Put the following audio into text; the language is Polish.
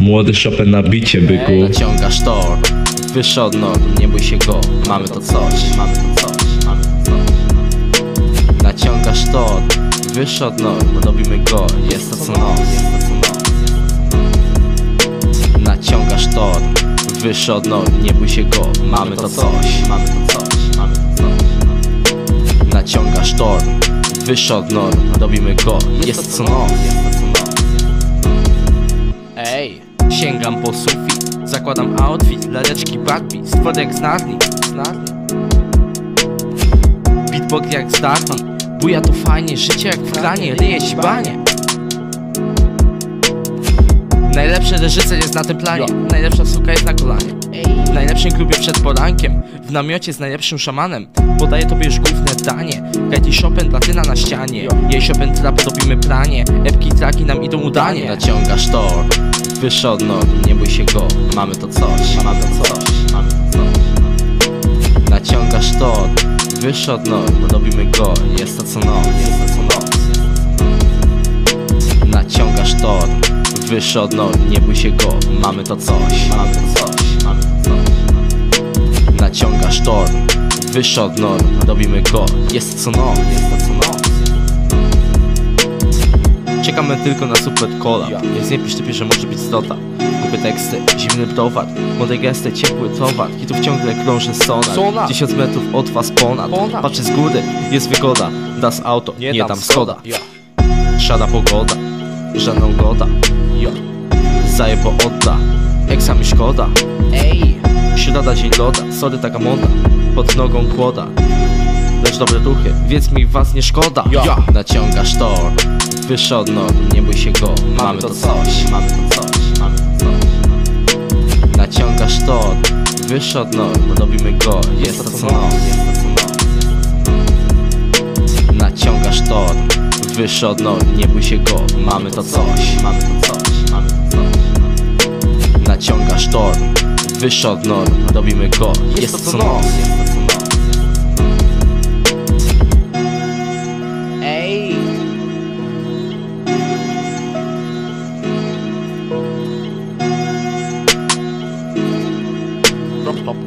Młody Chopin na bicie, byku. Naciągasz tor, wyższy od norm, nie bój się go. Mamy to coś, mamy to coś, mamy to coś. Naciągasz tor, wyższy od norm, robimy go. Jest to co noc, naciągasz tor, wyższy od norm, nie bój się go. Mamy to coś, mamy to coś, mamy to coś. Naciągasz tor, wyższy od norm, robimy go. Jest co noc. Ej, sięgam po sufit, zakładam outfit, laleczki Barbie, stworek z Narni. Beatbox jak z Darni, buja to fajnie, życie jak w kranie, ryje ci banie. Najlepszy reżyser jest na tym planie, najlepsza suka jest na kolanie. W najlepszym klubie przed porankiem, w namiocie z najlepszym szamanem. Podaję tobie już główne danie, Katie Chopin, platyna na ścianie. Jej Chopin trap, robimy pranie, epki traki nam idą udanie. Naciągasz tor, wyższy od norm, nie bój się go. Mamy to coś, mamy to coś, mamy to coś. Naciągasz tor, wyższy od norm, robimy go. Jest to co noc, jest to co noc. Naciągasz tor, wyższy od norm, nie bój się go. Mamy to coś, mamy to coś, mamy to coś. Naciągasz tor, wyższy od norm, robimy go. Jest co noc, jest to co noc. Czekamy tylko na super cola. Więc nie pisz typie, że może być strota. Kupy teksty, zimny browar, młode gesty, ciepły towar. Hitów ciągle krąży sonar, 1000 metrów od was ponad. Patrzę z góry, jest wygoda. Das auto, nie dam schoda. Szara pogoda, żadna ugoda. Zajebo odda, eksa mi szkoda. Ej, środa dzień loda, sorry taka moda. Pod nogą kłoda, lecz dobre duchy, więc mi was nie szkoda. Naciągasz tor, wyższy od norm, nie bój się go. Mamy to coś, mamy to coś, mamy to coś. Naciągasz tor, wyższy od norm, robimy go. Jest to co noc. Naciągasz tor, wyższy od norm, nie bój się go. Mamy to coś, mamy to coś, mamy to coś. Naciągasz tor, wyższy od norm, robimy go. Jest to co noc. Ej. Stop.